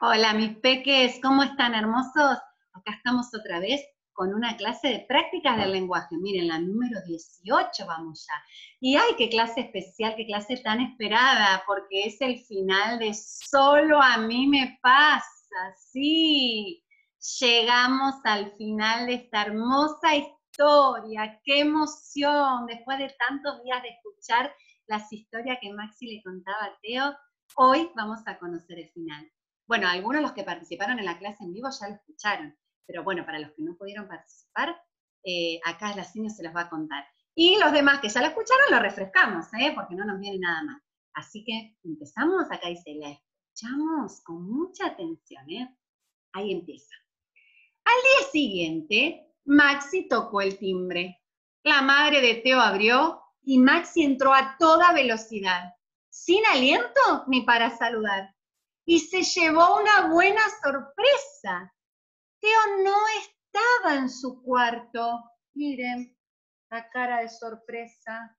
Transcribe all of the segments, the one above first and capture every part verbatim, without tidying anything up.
Hola, mis peques, ¿cómo están, hermosos? Acá estamos otra vez con una clase de prácticas del lenguaje. Miren, la número dieciocho vamos ya. Y ay, qué clase especial, qué clase tan esperada, porque es el final de Solo a mí me pasa. Sí, llegamos al final de esta hermosa historia. ¡Qué emoción! Después de tantos días de escuchar las historias que Maxi le contaba a Teo, hoy vamos a conocer el final. Bueno, algunos de los que participaron en la clase en vivo ya lo escucharon, pero bueno, para los que no pudieron participar, eh, acá la Cine se los va a contar. Y los demás que ya lo escucharon, lo refrescamos, ¿eh? Porque no nos viene nada más. Así que empezamos, acá dice, la escuchamos con mucha atención, ¿eh? Ahí empieza. Al día siguiente, Maxi tocó el timbre. La madre de Teo abrió y Maxi entró a toda velocidad, sin aliento ni para saludar. Y se llevó una buena sorpresa. Teo no estaba en su cuarto. Miren, la cara de sorpresa.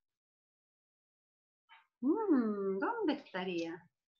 Mm, ¿Dónde estaría?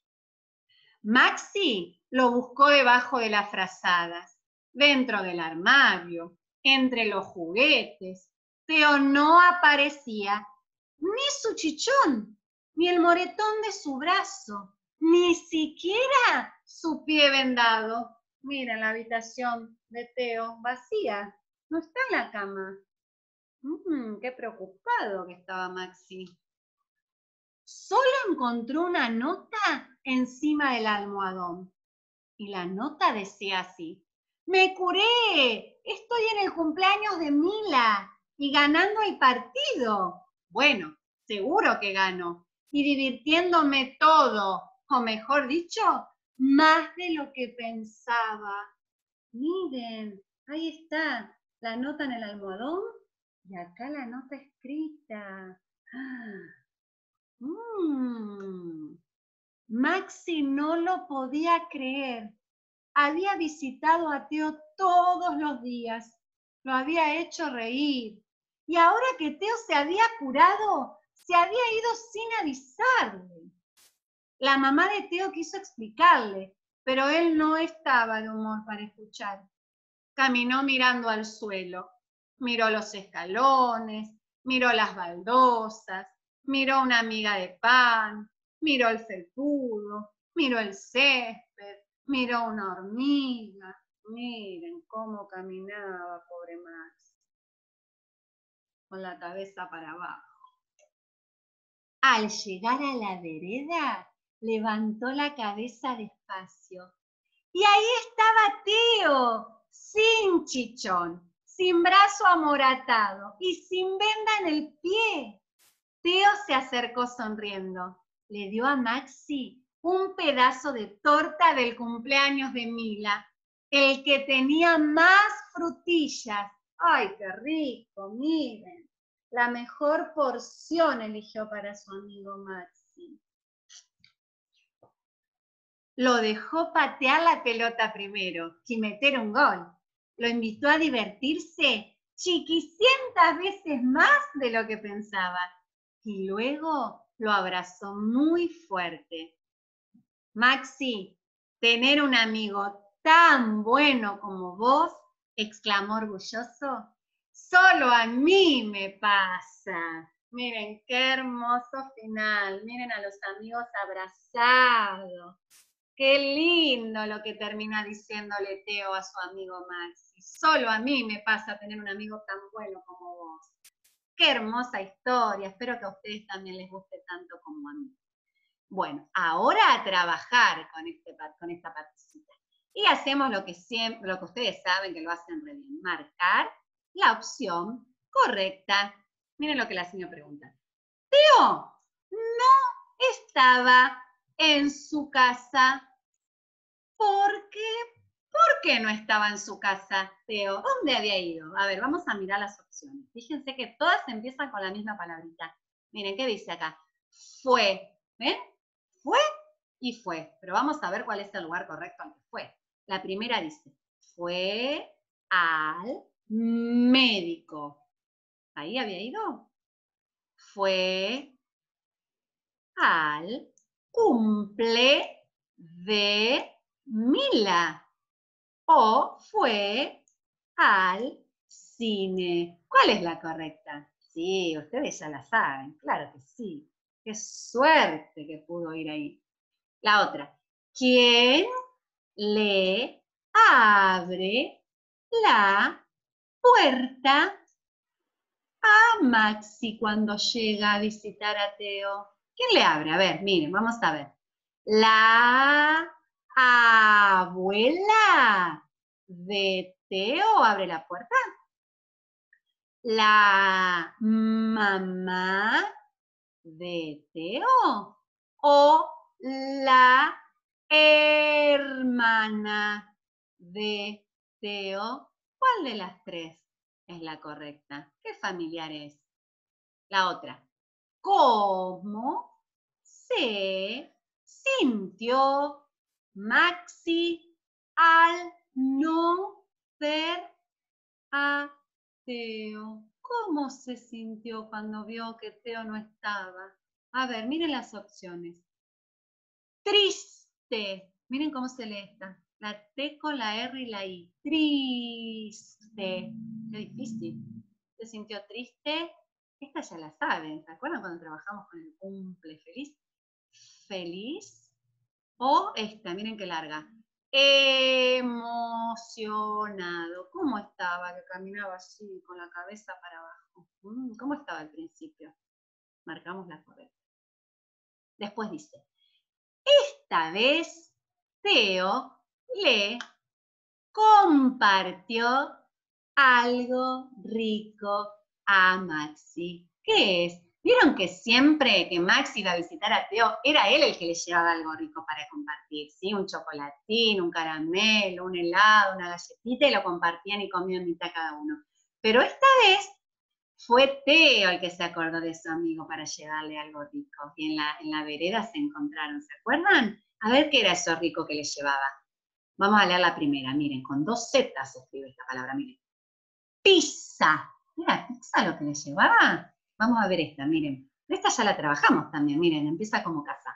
Maxi lo buscó debajo de las frazadas, dentro del armario, entre los juguetes. Teo no aparecía, ni su chichón, ni el moretón de su brazo, ni siquiera su pie vendado. Mira la habitación de Teo, vacía, no está en la cama. Mm, qué preocupado que estaba Maxi. Solo encontró una nota encima del almohadón. Y la nota decía así: me curé, estoy en el cumpleaños de Mila y ganando el partido. Bueno, seguro que gano. Y divirtiéndome todo, o mejor dicho, más de lo que pensaba. Miren, ahí está la nota en el almohadón y acá la nota escrita. Mm. Maxi no lo podía creer. Había visitado a Teo todos los días, lo había hecho reír. Y ahora que Teo se había curado, se había ido sin avisarle. La mamá de Teo quiso explicarle, pero él no estaba de humor para escuchar. Caminó mirando al suelo, miró los escalones, miró las baldosas, miró una miga de pan, miró el felpudo, miró el césped, miró una hormiga. Miren cómo caminaba, pobre Max, con la cabeza para abajo. Al llegar a la vereda, levantó la cabeza despacio. Y ahí estaba Teo, sin chichón, sin brazo amoratado y sin venda en el pie. Teo se acercó sonriendo. Le dio a Maxi un pedazo de torta del cumpleaños de Mila, el que tenía más frutillas. ¡Ay, qué rico! Miren, la mejor porción eligió para su amigo Maxi. Lo dejó patear la pelota primero y meter un gol. Lo invitó a divertirse chiquicientas veces más de lo que pensaba. Y luego lo abrazó muy fuerte. Maxi, tener un amigo tan bueno como vos, exclamó orgulloso, solo a mí me pasa. Miren qué hermoso final. Miren a los amigos abrazados. Qué lindo lo que termina diciéndole Teo a su amigo Maxi. Solo a mí me pasa tener un amigo tan bueno como vos. Qué hermosa historia. Espero que a ustedes también les guste tanto como a mí. Bueno, ahora a trabajar con, este, con esta partecita. Y hacemos lo que, siempre, lo que ustedes saben que lo hacen re bien. Marcar la opción correcta. Miren lo que la señora pregunta. Teo no estaba en su casa. ¿Por qué? ¿Por qué no estaba en su casa, Teo? ¿Dónde había ido? A ver, vamos a mirar las opciones. Fíjense que todas empiezan con la misma palabrita. Miren, ¿qué dice acá? Fue, ¿ven? Fue y fue. Pero vamos a ver cuál es el lugar correcto al que fue. La primera dice, fue al médico. ¿Ahí había ido? Fue al cumple de Mila. O fue al cine. ¿Cuál es la correcta? Sí, ustedes ya la saben, claro que sí. Qué suerte que pudo ir ahí. La otra. ¿Quién le abre la puerta a Maxi cuando llega a visitar a Teo? ¿Quién le abre? A ver, miren, vamos a ver. La abuela de Teo abre la puerta. La mamá de Teo o la hermana de Teo. ¿Cuál de las tres es la correcta? ¿Qué familiar es? La otra. ¿Cómo se sintió Maxi al no ver a Teo? ¿Cómo se sintió cuando vio que Teo no estaba? A ver, miren las opciones. Triste. Miren cómo se lee esta. La T con la R y la I. Triste. Qué difícil. ¿Se sintió triste? Esta ya la saben. ¿Se acuerdan cuando trabajamos con el cumple feliz? Feliz. O esta, miren qué larga. Emocionado. ¿Cómo estaba? Que caminaba así, con la cabeza para abajo. ¿Cómo estaba al principio? Marcamos la correcta. Después dice, esta vez Teo le compartió algo rico a Maxi. ¿Qué es? ¿Vieron que siempre que Maxi iba a visitar a Teo, era él el que le llevaba algo rico para compartir? ¿Sí? Un chocolatín, un caramelo, un helado, una galletita, y lo compartían y comían mitad cada uno. Pero esta vez fue Teo el que se acordó de su amigo para llevarle algo rico. Y en la, en la vereda se encontraron, ¿se acuerdan? A ver qué era eso rico que le llevaba. Vamos a leer la primera, miren, con dos zetas se escribe esta palabra, miren. Pizza. ¿Era pizza lo que le llevaba? Vamos a ver esta, miren. Esta ya la trabajamos también, miren, empieza como casa.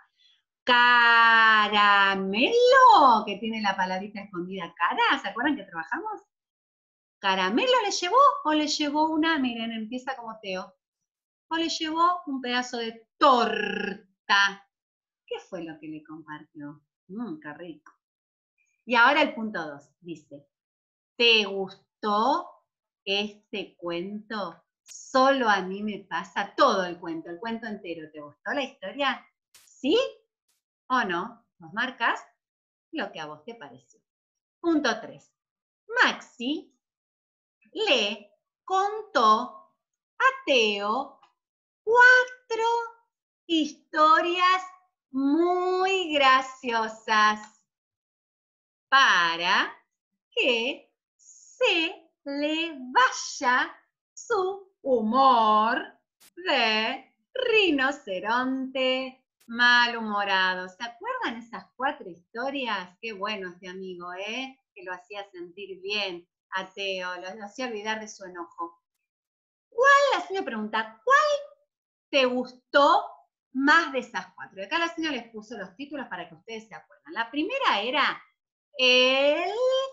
Caramelo, que tiene la palabrita escondida cara, ¿se acuerdan que trabajamos? ¿Caramelo le llevó o le llevó una, miren, empieza como Teo, o le llevó un pedazo de torta? ¿Qué fue lo que le compartió? Mmm, qué rico. Y ahora el punto dos, dice, ¿te gustó este cuento? Solo a mí me pasa todo el cuento, el cuento entero. ¿Te gustó la historia? ¿Sí o no? Nos marcas lo que a vos te pareció. Punto tres. Maxi le contó a Teo cuatro historias muy graciosas para que se le vaya su humor de rinoceronte malhumorado. ¿Se acuerdan esas cuatro historias? Qué bueno este amigo, ¿eh? Que lo hacía sentir bien a Teo, lo hacía olvidar de su enojo. ¿Cuál, la señora pregunta, cuál te gustó más de esas cuatro? Y acá la señora les puso los títulos para que ustedes se acuerdan. La primera era el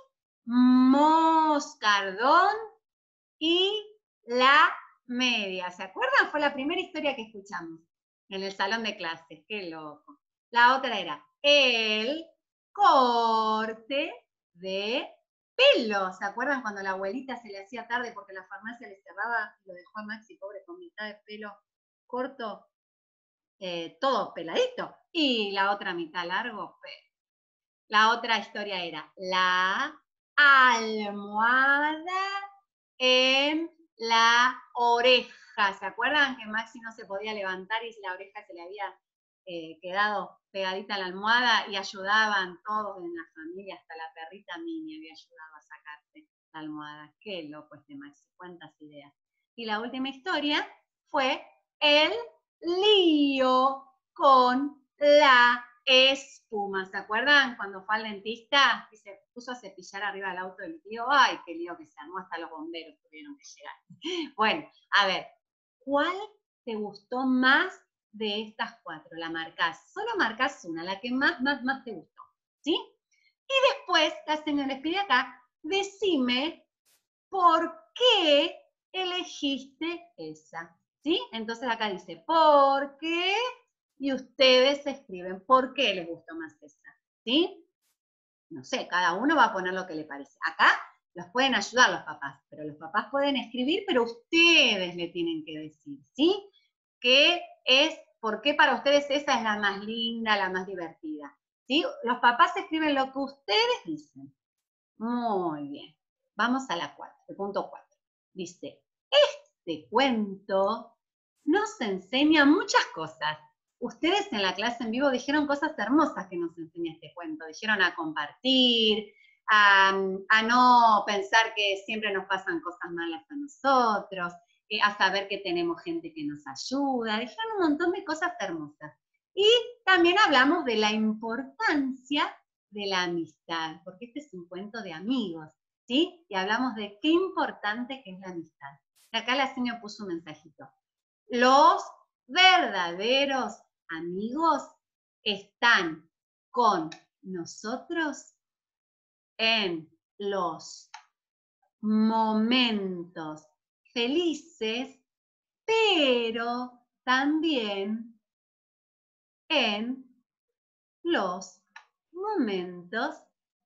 moscardón y la media. ¿Se acuerdan? Fue la primera historia que escuchamos en el salón de clases. Qué loco. La otra era el corte de pelo. ¿Se acuerdan cuando la abuelita se le hacía tarde porque la farmacia le cerraba y lo dejó a Maxi pobre con mitad de pelo corto, eh, todo peladito? Y la otra mitad largo, pero la otra historia era la almohada en la oreja. ¿Se acuerdan que Maxi no se podía levantar y la oreja se le había eh, quedado pegadita a la almohada y ayudaban todos en la familia, hasta la perrita Mini había ayudado a sacarse la almohada? Qué loco este Maxi, cuántas ideas. Y la última historia fue el lío con la espuma. ¿Se acuerdan cuando fue al dentista y se puso a cepillar arriba del auto del tío? ¡Ay, qué lío que se armó! Hasta los bomberos tuvieron que llegar. Bueno, a ver, ¿cuál te gustó más de estas cuatro? La marcás, solo marcás una, la que más, más, más te gustó, ¿sí? Y después la señora les pide acá, decime por qué elegiste esa. ¿Sí? Entonces acá dice, ¿por qué? Y ustedes escriben, ¿por qué les gustó más esa? ¿Sí? No sé, cada uno va a poner lo que le parece. Acá los pueden ayudar los papás, pero los papás pueden escribir, pero ustedes le tienen que decir, ¿sí? ¿Qué es, por qué para ustedes esa es la más linda, la más divertida? ¿Sí? Los papás escriben lo que ustedes dicen. Muy bien. Vamos a la cuatro, el punto cuatro. Dice, este cuento nos enseña muchas cosas. Ustedes en la clase en vivo dijeron cosas hermosas que nos enseña este cuento. Dijeron a compartir, a, a no pensar que siempre nos pasan cosas malas a nosotros, eh, a saber que tenemos gente que nos ayuda. Dijeron un montón de cosas hermosas. Y también hablamos de la importancia de la amistad, porque este es un cuento de amigos, ¿sí? Y hablamos de qué importante que es la amistad. Y acá la señora puso un mensajito. Los verdaderos amigos están con nosotros en los momentos felices, pero también en los momentos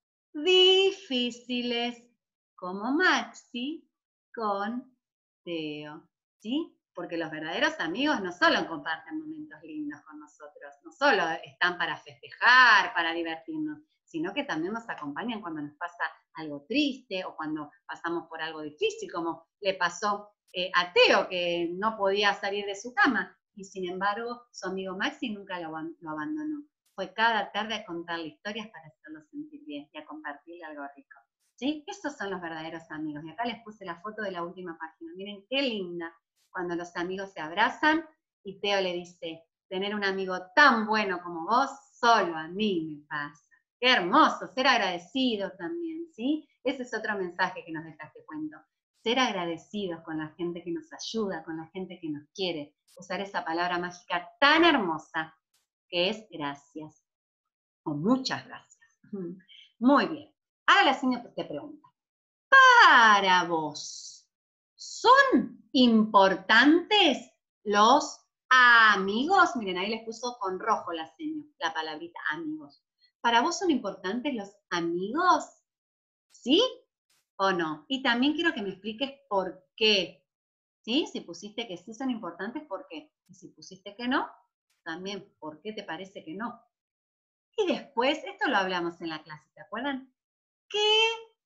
difíciles, como Maxi con Teo, ¿sí? Porque los verdaderos amigos no solo comparten momentos lindos con nosotros, no solo están para festejar, para divertirnos, sino que también nos acompañan cuando nos pasa algo triste o cuando pasamos por algo difícil, como le pasó eh, a Teo, que no podía salir de su cama, y sin embargo su amigo Maxi nunca lo, lo abandonó. Fue cada tarde a contarle historias para hacerlo sentir bien y a compartirle algo rico. ¿Sí? Esos son los verdaderos amigos. Y acá les puse la foto de la última página. Miren qué linda cuando los amigos se abrazan y Teo le dice, tener un amigo tan bueno como vos, solo a mí me pasa. Qué hermoso, ser agradecido también, ¿sí? Ese es otro mensaje que nos deja este cuento. Ser agradecidos con la gente que nos ayuda, con la gente que nos quiere. Usar esa palabra mágica tan hermosa que es gracias, o muchas gracias. Muy bien. Ahora la señora te pregunta, para vos, ¿son importantes los amigos? Miren, ahí les puso con rojo la señora, la palabrita amigos. ¿Para vos son importantes los amigos? ¿Sí o no? Y también quiero que me expliques por qué. ¿Sí? Si pusiste que sí son importantes, ¿por qué? Y si pusiste que no, también, ¿por qué te parece que no? Y después, esto lo hablamos en la clase, ¿te acuerdan? ¿Qué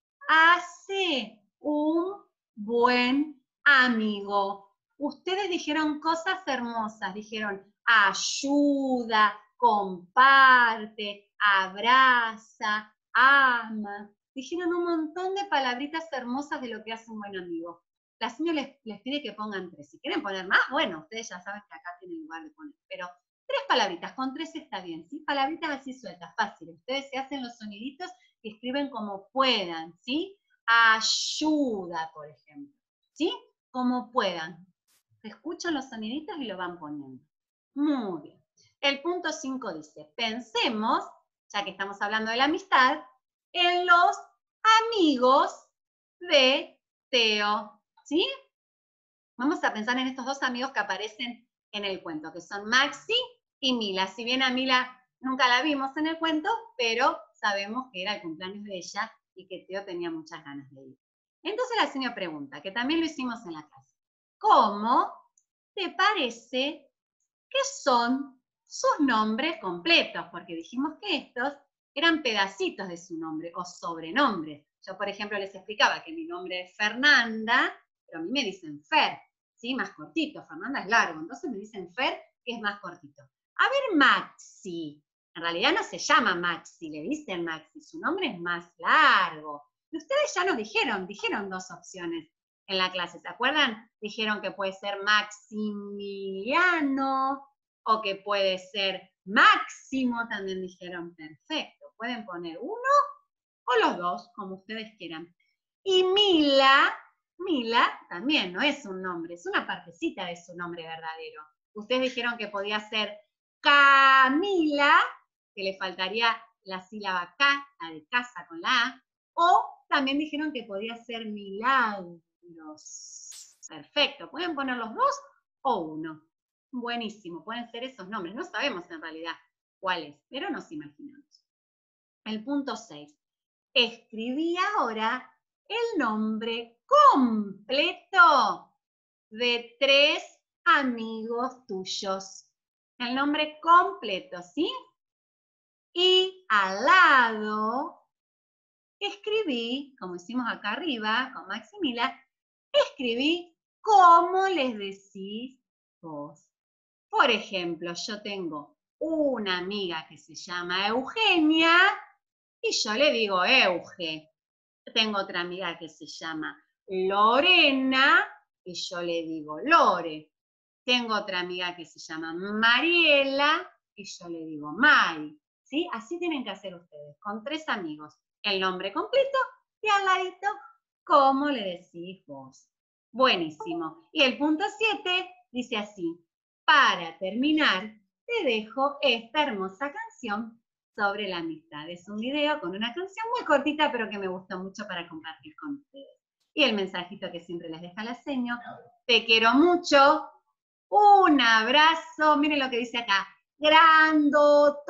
hace un buen amigo? Ustedes dijeron cosas hermosas, dijeron ayuda, comparte, abraza, ama. Dijeron un montón de palabritas hermosas de lo que hace un buen amigo. La señora les, les pide que pongan tres. Si quieren poner más, bueno, ustedes ya saben que acá tienen lugar de poner, pero tres palabritas, con tres está bien, ¿sí? Palabritas así sueltas, fáciles. Ustedes se hacen los soniditos y escriben como puedan, ¿sí? Ayuda, por ejemplo, ¿sí? Como puedan. Escuchan los soniditos y lo van poniendo. Muy bien. El punto cinco dice, pensemos, ya que estamos hablando de la amistad, en los amigos de Teo, ¿sí? Vamos a pensar en estos dos amigos que aparecen en el cuento, que son Maxi y Mila. Si bien a Mila nunca la vimos en el cuento, pero sabemos que era el cumpleaños de ella y que Teo tenía muchas ganas de ir. Entonces la señora pregunta, que también lo hicimos en la clase, ¿cómo te parece que son sus nombres completos? Porque dijimos que estos eran pedacitos de su nombre o sobrenombres. Yo, por ejemplo, les explicaba que mi nombre es Fernanda, pero a mí me dicen Fer, ¿sí? Más cortito. Fernanda es largo, entonces me dicen Fer, que es más cortito. A ver, Maxi. En realidad no se llama Maxi, le dicen Maxi. Su nombre es más largo. Y ustedes ya nos dijeron, dijeron dos opciones en la clase, ¿se acuerdan? Dijeron que puede ser Maximiliano o que puede ser Máximo, también dijeron, perfecto. Pueden poner uno o los dos, como ustedes quieran. Y Mila, Mila también no es un nombre, es una partecita de su nombre verdadero. Ustedes dijeron que podía ser Camila, que le faltaría la sílaba K A de casa con la A, o también dijeron que podía ser milagros. Perfecto, pueden poner los dos o uno. Buenísimo, pueden ser esos nombres. No sabemos en realidad cuáles, pero nos imaginamos. El punto seis. Escribí ahora el nombre completo de tres amigos tuyos. El nombre completo, ¿sí? Y al lado escribí, como hicimos acá arriba con Maximila, escribí cómo les decís vos. Por ejemplo, yo tengo una amiga que se llama Eugenia y yo le digo Euge. Tengo otra amiga que se llama Lorena y yo le digo Lore. Tengo otra amiga que se llama Mariela y yo le digo Mari. ¿Sí? Así tienen que hacer ustedes, con tres amigos. El nombre completo y al ladito, ¿cómo le decís vos? Buenísimo. Y el punto siete dice así. Para terminar, te dejo esta hermosa canción sobre la amistad. Es un video con una canción muy cortita, pero que me gustó mucho para compartir con ustedes. Y el mensajito que siempre les deja la seño. Te quiero mucho. Un abrazo. Miren lo que dice acá. Grandotote.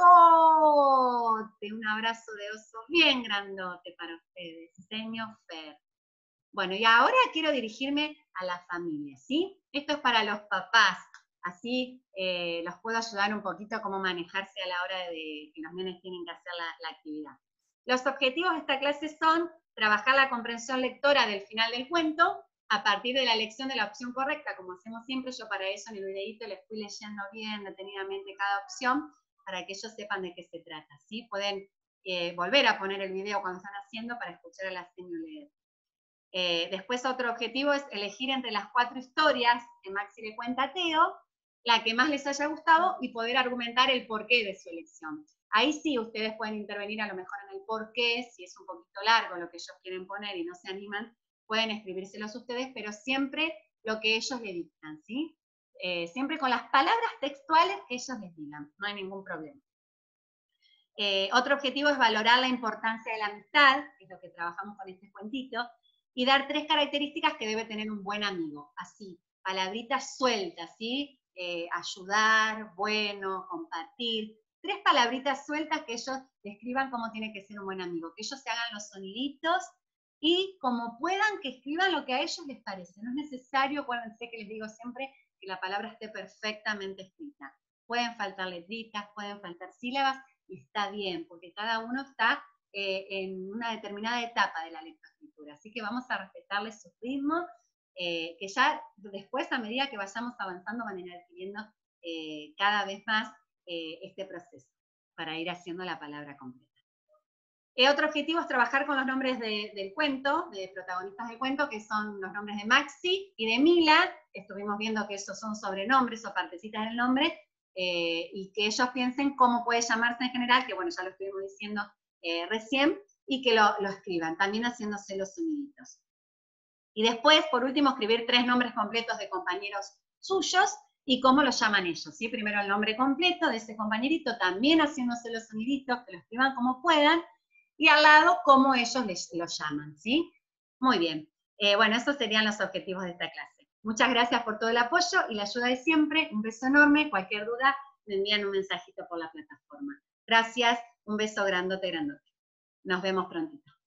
Un abrazo de oso bien grandote para ustedes. Señor Fer. Bueno, y ahora quiero dirigirme a la familia, ¿sí? Esto es para los papás. Así eh, los puedo ayudar un poquito a cómo manejarse a la hora de que los nenes tienen que hacer la, la actividad. Los objetivos de esta clase son trabajar la comprensión lectora del final del cuento a partir de la elección de la opción correcta, como hacemos siempre. Yo para eso en el videíto les fui leyendo bien detenidamente cada opción para que ellos sepan de qué se trata, ¿sí? Pueden eh, volver a poner el video cuando están haciendo para escuchar a la señora leer. Eh, después otro objetivo es elegir entre las cuatro historias que Maxi le cuenta a Teo, la que más les haya gustado y poder argumentar el porqué de su elección. Ahí sí ustedes pueden intervenir a lo mejor en el porqué, si es un poquito largo lo que ellos quieren poner y no se animan, pueden escribírselos ustedes, pero siempre lo que ellos le dictan, ¿sí? Eh, siempre con las palabras textuales que ellos les digan, no hay ningún problema. Eh, otro objetivo es valorar la importancia de la amistad, que es lo que trabajamos con este cuentito, y dar tres características que debe tener un buen amigo. Así, palabritas sueltas, ¿sí? Eh, ayudar, bueno, compartir. Tres palabritas sueltas que ellos describan cómo tiene que ser un buen amigo. Que ellos se hagan los soniditos y como puedan que escriban lo que a ellos les parece. No es necesario, acuérdense que les digo siempre, que la palabra esté perfectamente escrita. Pueden faltar letritas, pueden faltar sílabas, y está bien, porque cada uno está eh, en una determinada etapa de la lectoescritura. Así que vamos a respetarles su ritmo, eh, que ya después, a medida que vayamos avanzando, van a ir adquiriendo eh, cada vez más eh, este proceso, para ir haciendo la palabra completa. Eh, otro objetivo es trabajar con los nombres de, del cuento, de protagonistas del cuento, que son los nombres de Maxi y de Mila. Estuvimos viendo que esos son sobrenombres o partecitas del nombre, eh, y que ellos piensen cómo puede llamarse en general, que bueno, ya lo estuvimos diciendo eh, recién, y que lo, lo escriban, también haciéndose los soniditos. Y después, por último, escribir tres nombres completos de compañeros suyos y cómo los llaman ellos, ¿sí? Primero el nombre completo de ese compañerito, también haciéndose los soniditos, que lo escriban como puedan, y al lado cómo ellos les, los llaman, ¿sí? Muy bien. Eh, bueno, esos serían los objetivos de esta clase. Muchas gracias por todo el apoyo y la ayuda de siempre. Un beso enorme. Cualquier duda, me envían un mensajito por la plataforma. Gracias. Un beso grandote, grandote. Nos vemos prontito.